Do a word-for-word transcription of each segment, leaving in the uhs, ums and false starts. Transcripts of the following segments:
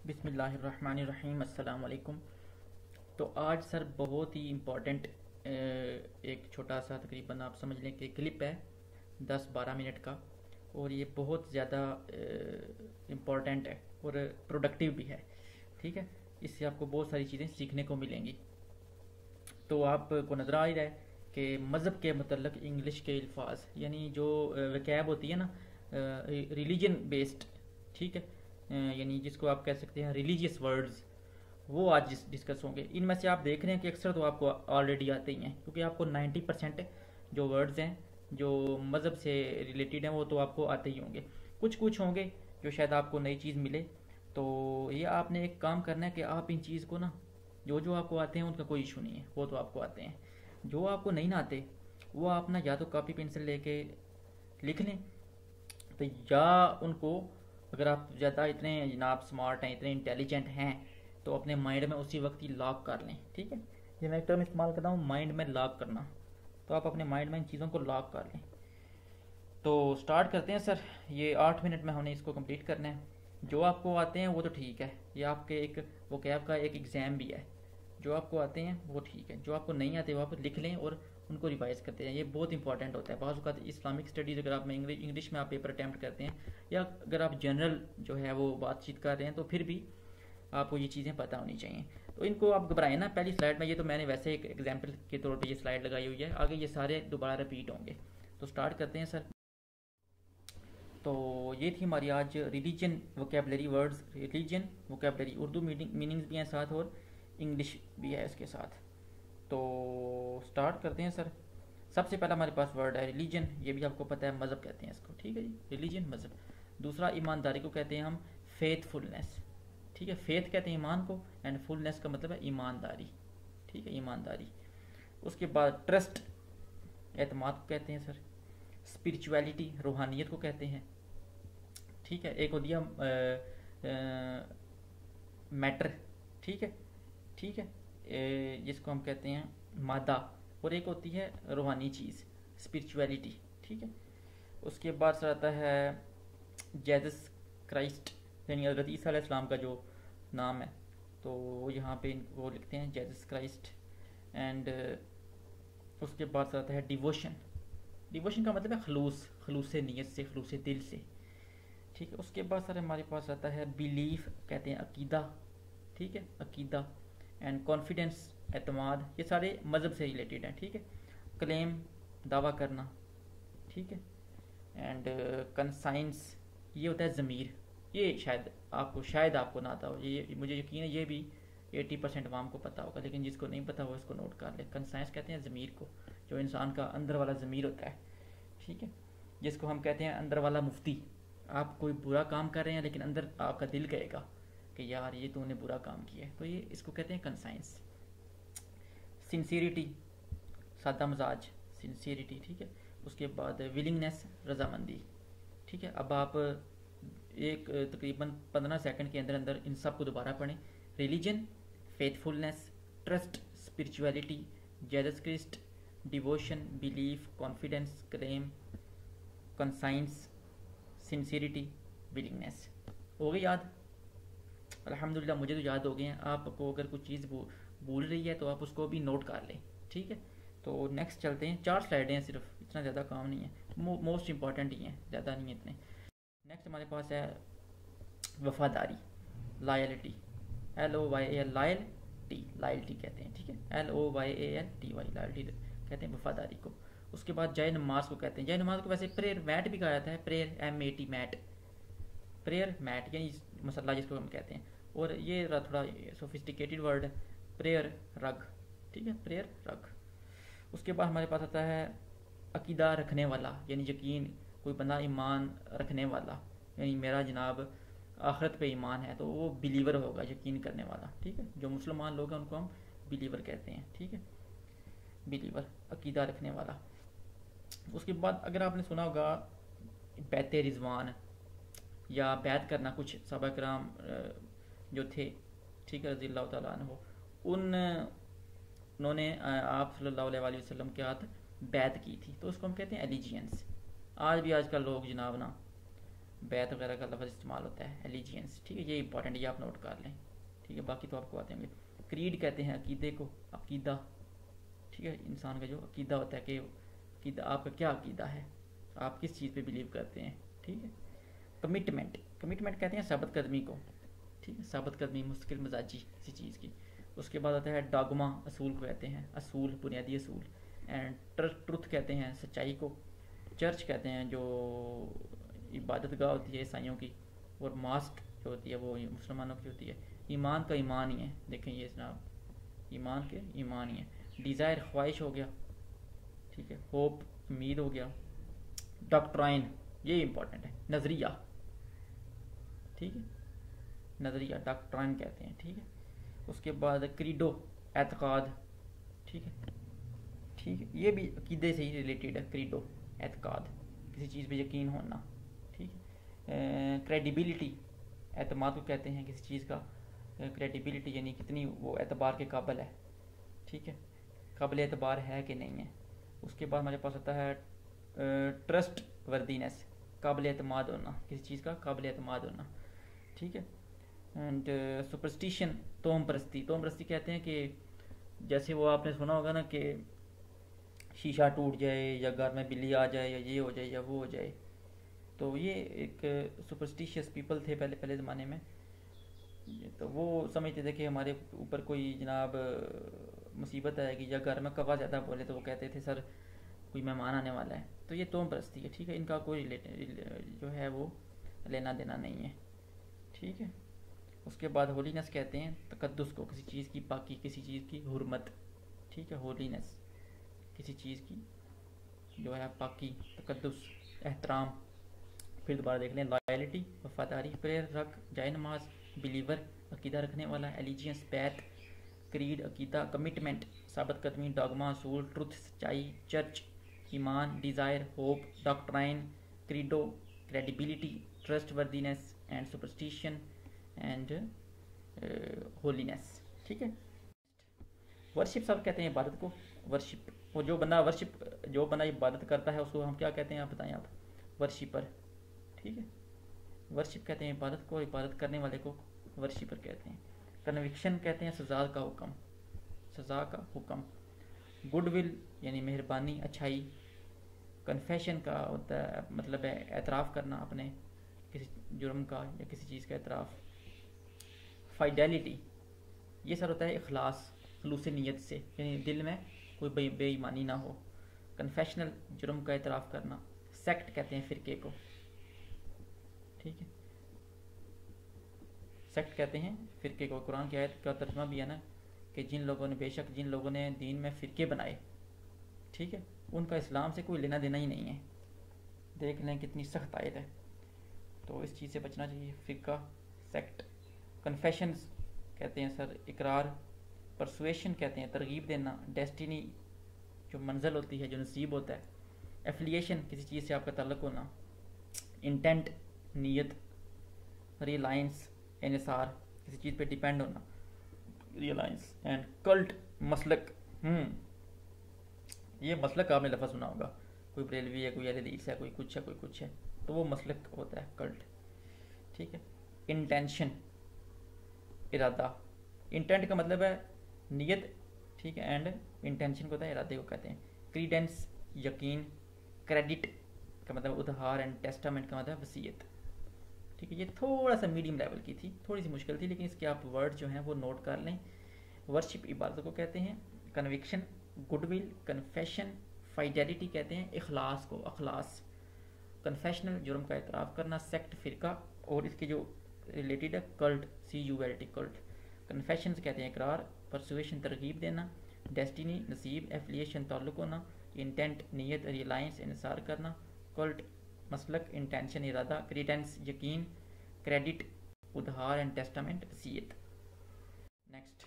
बिस्मिल्लाहिर्रहमानिर्रहीम अस्सलाम वालेकुम। तो आज सर बहुत ही इम्पोर्टेंट एक छोटा सा तकरीबन आप समझ लें कि क्लिप है दस बारह मिनट का, और ये बहुत ज़्यादा इम्पोर्टेंट है और प्रोडक्टिव भी है। ठीक है, इससे आपको बहुत सारी चीज़ें सीखने को मिलेंगी। तो आपको नज़र आ ही रहा है कि मज़हब के मतलब इंग्लिश के अल्फाज यानी जो वकैब होती है ना, रिलीजन बेस्ड, ठीक है, अ, यानी जिसको आप कह सकते हैं रिलीजियस वर्ड्स, वो आज डिस्कस होंगे। इनमें से आप देख रहे हैं कि अक्सर तो आपको ऑलरेडी आते ही हैं, क्योंकि आपको नाइन्टी परसेंट जो वर्ड्स हैं जो मज़हब से रिलेटेड हैं वो तो आपको आते ही होंगे। कुछ कुछ होंगे जो शायद आपको नई चीज़ मिले। तो ये आपने एक काम करना है कि आप इन चीज़ को ना, जो जो आपको आते हैं उनका कोई इशू नहीं है, वो तो आपको आते हैं। जो आपको नहीं ना आते वो आप ना या तो कॉपी पेंसिल लेके लिख लें, तो या उनको, अगर आप ज़्यादा इतने जनाब स्मार्ट हैं, इतने इंटेलिजेंट हैं, तो अपने माइंड में उसी वक्त ही लॉक कर लें। ठीक है, ये मैं एक टर्म इस्तेमाल करता हूँ, माइंड में लॉक करना। तो आप अपने माइंड में इन चीज़ों को लॉक कर लें। तो स्टार्ट करते हैं सर। ये आठ मिनट में हमने इसको कंप्लीट करना है। जो आपको आते हैं वो तो ठीक है, ये आपके एक वो कैब का एक एग्ज़ाम भी है। जो आपको आते हैं वो ठीक है, जो आपको नहीं आते वो आप लिख लें और उनको रिवाइज करते हैं। ये बहुत इंपॉर्टेंट होता है। बाज़ औक़ात इस्लामिक स्टडीज़ अगर आप इंग्लिश इंग्लिश में आप पेपर अटैम्प्ट करते हैं, या अगर आप जनरल जो है वो बातचीत कर रहे हैं, तो फिर भी आपको ये चीज़ें पता होनी चाहिए। तो इनको आप घबराएं ना। पहली स्लाइड में ये तो मैंने वैसे एक एग्जाम्पल के तौर पर ये स्लाइड लगाई हुई है, आगे ये सारे दोबारा रिपीट होंगे। तो स्टार्ट करते हैं सर। तो ये थी हमारी आज religion vocabulary words. Religion vocabulary Urdu meanings भी हैं साथ, और इंग्लिश भी है इसके साथ। तो स्टार्ट करते हैं सर। सबसे पहला हमारे पास वर्ड है रिलीजन। ये भी आपको पता है, मज़हब कहते हैं इसको। ठीक है जी, रिलीजन मज़हब। दूसरा ईमानदारी को कहते हैं हम फेथफुलनेस। ठीक है, फेथ कहते हैं ईमान को, एंड फुलनेस का मतलब है ईमानदारी। ठीक है, ईमानदारी। उसके बाद ट्रस्ट, एतमाद को कहते हैं सर। स्पिरिचुअलिटी, रूहानियत को कहते हैं। ठीक है, एक हो दिया मैटर। ठीक है, ठीक है, ए, जिसको हम कहते हैं मादा, और एक होती है रूहानी चीज़, स्पिरिचुअलिटी। ठीक है, उसके बाद सर आता है जेसस क्राइस्ट, यानी हज़रत ईसा अलैहिस्सलाम का जो नाम है, तो यहाँ पे वो लिखते हैं जेसस क्राइस्ट। एंड उसके बाद सर आता है डिवोशन। डिवोशन का मतलब है खलूस, खलूस नीयत से, खलूस दिल से। ठीक है, उसके बाद सर हमारे पास आता है बिलीफ, कहते हैं अकीदा। ठीक है, अकीदा। एंड कॉन्फिडेंस, एतमाद, ये सारे मज़हब से रिलेटेड हैं। ठीक है, क्लेम, दावा करना। ठीक है, एंड कंसाइंस, ये होता है ज़मीर। ये शायद आपको शायद आपको ना आता हो, ये मुझे यकीन है ये भी अस्सी परसेंट वाम को पता होगा, लेकिन जिसको नहीं पता वो इसको नोट कर ले। कंसाइंस कहते हैं ज़मीर को, जो इंसान का अंदर वाला ज़मीर होता है। ठीक है, जिसको हम कहते हैं अंदर वाला मुफ्ती। आप कोई बुरा काम कर रहे हैं, लेकिन अंदर आपका दिल कहेगा कि यार ये तूने बुरा काम किया है, तो ये इसको कहते हैं कंसाइंस। सिंसियरिटी, सादा मजाज, सिंसियरिटी। ठीक है, उसके बाद विलिंगनेस, रजामंदी। ठीक है, अब आप एक तकरीबन पंद्रह सेकंड के अंदर अंदर इन सब को दोबारा पढ़ें। Religion, faithfulness, trust, spirituality, Jesus Christ, devotion, belief, confidence, claim, conscience, sincerity, willingness. हो गई याद? अल्हम्दुलिल्लाह, मुझे तो याद हो गए हैं। आपको अगर कुछ चीज़ भूल रही है तो आप उसको भी नोट कर लें। ठीक है, तो नेक्स्ट चलते हैं। चार स्लाइडें हैं सिर्फ, इतना ज़्यादा काम नहीं है, मो, मोस्ट इंपॉर्टेंट ही हैं, ज़्यादा नहीं है इतने। नेक्स्ट हमारे पास है वफादारी, loyalty. L O Y A L, loyalty, loyalty कहते हैं। ठीक है, L O Y A L T Y, loyalty कहते हैं वफादारी को। उसके बाद जय नमाज को कहते हैं। जय नमाज को वैसे प्रेयर मैट भी कहा जाता है, prayer M A T, mat, prayer mat यानी मसल्ला जिसको हम कहते हैं। और ये थोड़ा सोफिस्टिकेटेड वर्ड है, प्रेयर रग। ठीक है, प्रेयर रग। उसके बाद हमारे पास आता है अकीदा रखने वाला, यानी यकीन, कोई बंदा ईमान रखने वाला, यानी मेरा जनाब आखिरत पे ईमान है, तो वो बिलीवर होगा, यकीन करने वाला। ठीक है, जो मुसलमान लोग हैं उनको हम बिलीवर कहते हैं। ठीक है, बिलीवर, अकीदा रखने वाला। उसके बाद अगर आपने सुना होगा बैत रिजवान, या बैत करना, कुछ सहाबा किराम जो थे, ठीक है, रज़ी अल्लाह तआला अन्हु, उन उन्होंने आप सल्लल्लाहु अलैहि वसल्लम के हाथ बैत की थी, तो उसको हम कहते हैं एलिजियंस। आज भी आजकल लोग जनाब ना बैत वगैरह का लफ्ज़ इस्तेमाल होता है, एलिजियंस, ठीक है, ये इंपॉर्टेंट, ये आप नोट कर लें, ठीक है, बाकी तो आपको आते होंगे। क्रीड कहते हैं अकीदे को, अकीदा, ठीक है, इंसान का जो अकीदा होता है कि अकीदा आपका क्या अकीदा है, आप किस चीज़ पे बिलीव करते हैं, ठीक है। कमिटमेंट, कमिटमेंट कहते हैं साबित कदमी को, ठीक है, साबित कदमी, मुस्तकिल मजाजी किसी चीज़ की। उसके बाद आता है डॉगमा, असूल को कहते हैं, असूल, बुनियादी असूल। एंड ट्रुथ कहते हैं सच्चाई को। चर्च कहते हैं जो इबादत गाह होती है ईसाइयों की, और मास्क जो होती है वो मुसलमानों की होती है। ईमान का ईमान ही है, देखें ये जनाब, ईमान के ईमान ही है। डिज़ायर ख्वाहिश हो गया, ठीक है, होप उम्मीद हो गया। डॉक्ट्राइन, ये इंपॉर्टेंट है, नज़रिया, ठीक है, नज़रिया डॉक्ट्राइन कहते हैं, ठीक है। उसके बाद क्रीडो, एतकाद, ठीक है, ठीक है, ये भी अकीदे से ही रिलेटेड है, क्रीडो, एतकाद, किसी चीज़ पे यकीन होना, ठीक है। क्रेडिबिलिटी, एतमाद को कहते हैं किसी चीज़ का, क्रेडिबिलिटी यानी कितनी वो एतबार के काबिल है, ठीक है, काबिल एतबार है कि नहीं है। उसके बाद हमारे पास आता है ट्रस्ट वर्दीनेस, काबिल एतमाद होना, किसी चीज़ का काबिल एतमाद होना, ठीक है। एंड सुपरस्टिशन, तोम परस्ती, तोम परस्ती कहते हैं कि जैसे वो आपने सुना होगा ना कि शीशा टूट जाए या घर में बिल्ली आ जाए या ये हो जाए या वो हो जाए, तो ये एक सुपरस्टिशियस पीपल थे पहले पहले ज़माने में, तो वो समझते थे कि हमारे ऊपर कोई जनाब मुसीबत आएगी, या घर में कवा ज़्यादा बोले तो वो कहते थे सर कोई मेहमान आने वाला है, तो ये तोम परस्ती है, ठीक है, इनका कोई जो है वो लेना देना नहीं है, ठीक है। उसके बाद होलीनेस कहते हैं तकद्दुस को, किसी चीज़ की पाकी, किसी चीज़ की हुर्मत, ठीक है, होलीनेस, किसी चीज़ की जो है पाकी, तकद्दुस, एहतराम। फिर दोबारा देख लें, लॉयल्टी, वफादारी, प्रेयर, रख, जाए नमाज, बिलीवर, अकीदा रखने वाला, एलिजियंस, बैत, क्रीड, अकीदा, कमिटमेंट, साबित कदमी, डॉगमा, असूल, ट्रुथ, सच्चाई, चर्च, ईमान, desire, hope, doctrine, credo, credibility, trustworthiness and superstition and holiness, ठीक है। वर्शिप सब कहते हैं इबादत को, वर्शिप, वो जो बंदा वर्शिप जो बंदा इबादत करता है उसको हम क्या कहते हैं, आप बताएं आप, वर्शिपर, ठीक है, वर्शिप कहते हैं इबादत को, इबादत करने वाले को वर्शिपर कहते हैं। कन्विक्शन कहते हैं सज़ा का हुक्म, सज़ा का हुक्म। गुडविल यानी मेहरबानी, अच्छाई। कन्फेशन का होता है मतलब है एतराफ़ करना अपने किसी जुर्म का या किसी चीज़ का एतराफ़। फाइडेलिटी, ये सर होता है इखलास, खलूस नीयत से, यानी दिल में कोई बे बेईमानी ना हो। कन्फेशनल, जुर्म का एतराफ़ करना। सेक्ट कहते हैं फ़िरके को, ठीक है, सेक्ट कहते हैं फ़िरके को। कुरान की आयत का तर्जुमा भी है ना कि जिन लोगों ने, बेशक जिन लोगों ने दीन में फ़िरके बनाए, ठीक है, उनका इस्लाम से कोई लेना देना ही नहीं है। देख लें कितनी सख्त आयत है, तो इस चीज़ से बचना चाहिए, फ़िरका, सेक्ट। कन्फेशंस कहते हैं सर इकरार। परसुएशन कहते हैं तरगीब देना। डेस्टिनी जो मंजिल होती है, जो नसीब होता है। एफिलिएशन किसी चीज़ से आपका ताल्लुक़ होना। इंटेंट नीयत। रिलायंस इन्हिसार, किसी चीज़ पे डिपेंड होना, रिलायंस। एंड कल्ट मसलक, हम्म ये मसलक आपने लफ्ज़ सुना होगा, कोई बरेलवी है, कोई अहले हदीस है, कोई कुछ है, कोई कुछ है, तो वो मसलक होता है कल्ट, ठीक है। इंटेंशन इरादा। इंटेंट का मतलब है नीयत, ठीक है, एंड इंटेंशन को होता है इरादे को कहते हैं। क्रीडेंस यकीन। क्रेडिट का मतलब उधार, एंड टेस्टामेंट का मतलब वसीयत, ठीक है। ये थोड़ा सा मीडियम लेवल की थी, थोड़ी सी मुश्किल थी, लेकिन इसके आप वर्ड जो हैं वो नोट कर लें। वर्शिप इबादत को कहते हैं। Conviction goodwill. कन्फेशन फाइडेलिटी कहते हैं इखलास को, अखलास। कन्फेशनल जुर्म का एतराफ़ करना। सेक्ट फ़िरका, और इसके जो रिलेटेड है cult, C U L T cult. Confession कहते हैं इकरार। परसुएशन तरगीब देना। डेस्टिनी नसीब। एफिलिएशन ताल्लुक़ होना। इंटेंट नीयत। रिलायंस इन्हिसार करना। कल्ट मसलक। इंटेंशन इरादा। क्रीडेंस यकीन। क्रेडिट उधार, एंड टेस्टामेंट वसीयत। नेक्स्ट,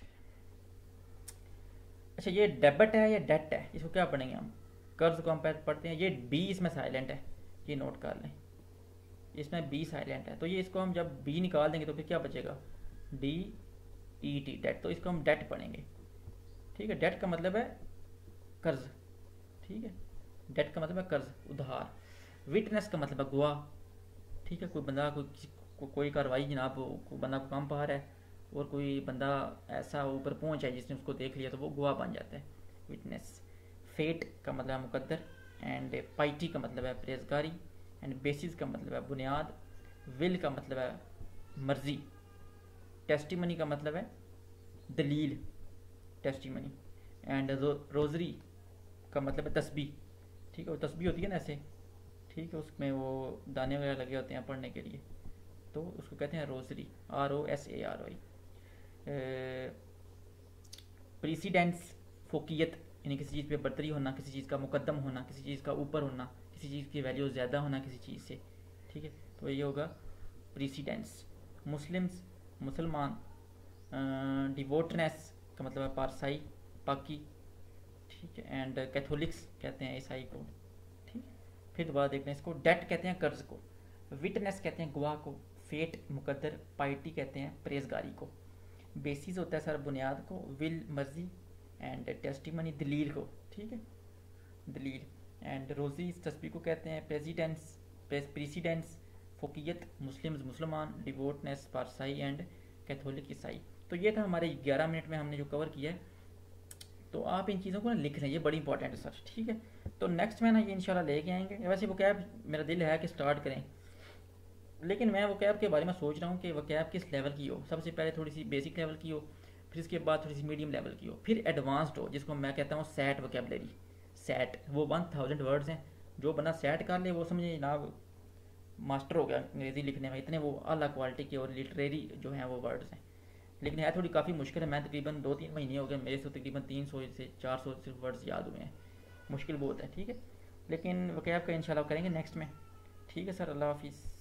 अच्छा ये डेबिट है या डेट है, इसको क्या पढ़ेंगे हम? कर्ज को हम पढ़ते हैं, ये बी इसमें साइलेंट है, ये नोट कर लें, इसमें बी साइलेंट है, तो ये इसको हम जब बी निकाल देंगे तो फिर क्या बचेगा? डी ई टी, डेट, तो इसको हम डेट पढ़ेंगे, ठीक है। डेट का मतलब है कर्ज, ठीक है, डेट का मतलब है कर्ज, उधार। विटनेस का मतलब है गवाह, ठीक है, कोई बंदा कोई किसी को, कोई कार्रवाई जनाब, कोई बंदा को काम पा रहा है और कोई बंदा ऐसा ऊपर पहुंच है जिसने उसको देख लिया तो वो गवाह बन जाता है, विटनेस। फेट का मतलब है मुकद्दर, एंड पाइटी का मतलब है परहेजगारी, एंड बेसिस का मतलब है बुनियाद, विल का मतलब है मर्जी, टेस्टिमनी का मतलब है दलील, टेस्टिमनी, एंड रोजरी का मतलब है तस्बीह। ठीक है, वो तस्बीह होती है ना ऐसे, ठीक है, उसमें वो दाने वगैरह लगे होते हैं पढ़ने के लिए, तो उसको कहते हैं rosary, R O S A R Y. Precedence, फोकियत, यानी किसी चीज़ पे बरतरी होना, किसी चीज़ का मुकद्दम होना, किसी चीज़ का ऊपर होना, किसी चीज़ की वैल्यू ज़्यादा होना किसी चीज़ से। ठीक है, तो ये होगा प्रीसीडेंस। मुस्लिम्स, मुसलमान। डिवोटनेस का मतलब है पारसाई, पाकी। ठीक है, एंड कैथोलिक्स कहते हैं ईसाई को। ठीक, फिर दोबारा देखते हैं इसको। डेट कहते हैं कर्ज को, विटनेस कहते हैं गवाह को, फेट मुकद्दर, पाइटी कहते हैं परहेजगारी को, बेसिस होता है सर बुनियाद को, विल मर्जी, एंड टेस्टिमनी दलील को। ठीक है, दलील, एंड रोजी तस्बीह को कहते हैं प्रेसिडेंस, प्रेसिडेंस, फोकियत, मुस्लिम्स मुसलमान, डिवोटनेस पारसाई, एंड कैथोलिक ईसाई। तो ये था हमारे ग्यारह मिनट में हमने जो कवर किया है, तो आप इन चीज़ों को ना लिख लें, ये बड़ी इंपॉर्टेंट है सर। ठीक है, तो नेक्स्ट में ना ये इंशाल्लाह लेके आएंगे। वैसे वो कैब मेरा दिल है कि स्टार्ट करें, लेकिन मैं वो कैब के बारे में सोच रहा हूँ कि वो कैब किस लेवल की हो। सबसे पहले थोड़ी सी बेसिक लेवल की हो, फिर इसके बाद थोड़ी सी मीडियम लेवल की हो, फिर एडवांस्ड हो, जिसको मैं कहता हूँ सैट वोकेबलरी। सैट वो वन थाउजेंड वर्ड्स हैं, जो बंदा सैट कर ले वो समझे जनाब मास्टर हो गया अंग्रेज़ी लिखने में, इतने वो अला क्वालिटी के और लिटरेरी जो हैं वो वर्ड्स हैं। लेकिन है थोड़ी काफ़ी मुश्किल है। मैं तकरीबन दो तीन महीने हो गए मेरे से, तकरीबन तीन सौ से चार सौ सिर्फ वर्ड्स याद हुए हैं, मुश्किल बहुत है। ठीक है, लेकिन वकैब का इंशाल्लाह करेंगे नेक्स्ट में। ठीक है सर, अल्लाह हाफिज़।